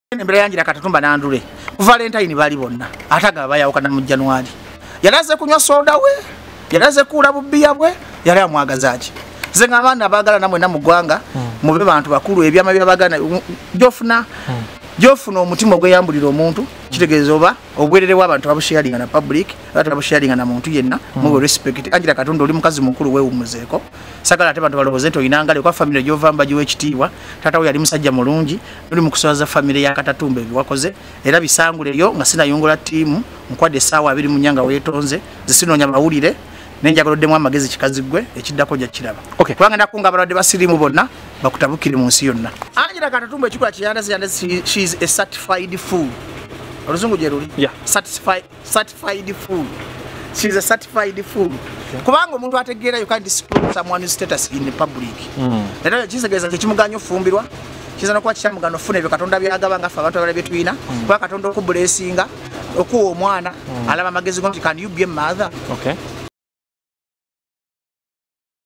Embere yanjira Katatumba n'Andule Valentine bali bonna ataga bayawukana mu January yalaze kunywa soda we yalaze kula bubbiya bwe yali amwagazaaki zenga abaana abagala namwe namugwanga mube bantu bakulu ebyama byabagana jofuna omutima gweyambulira omuntu kitegeeza oba obwerere w'abantu abusharinga na public ate abusharinga na muntu yenna mu respect Anjira Katonda oli mukazi mukulu weewumuzeeko sagala ate bantu balowoze nti oyinangale kwa family gyovamba giwekitiibwa tata we yali musajja mulungi oli mu kusoza family ya Katatumba ebiwakoze era bisangule lyo nga sinayongola tiimu nkwadde essaawa 2 mu nyanga weetonze zisinoonya mawulire nenjagaloddemu amagezi kikazigwe ekiddako gya kiraba kubanga nakunga abalwadde basirimu bonna bakutabukire mu nsi yonna. Anjira Katatumba ekikola kiyanda she is a certified fool oluzungu gye luli certified fool. She is a certified fool. Kubanga omuntu ategeera you can't disclose someone's status in the public. Era kisegeeza tekimuganya ofumbirwa kizana kuba kikyamugano ofuna ebyo Katonda byagaba nga ffe abantu abala byetulina kuba Katonda okubulesinga okuwa omwana alaba amagezi go nti can you be a mother?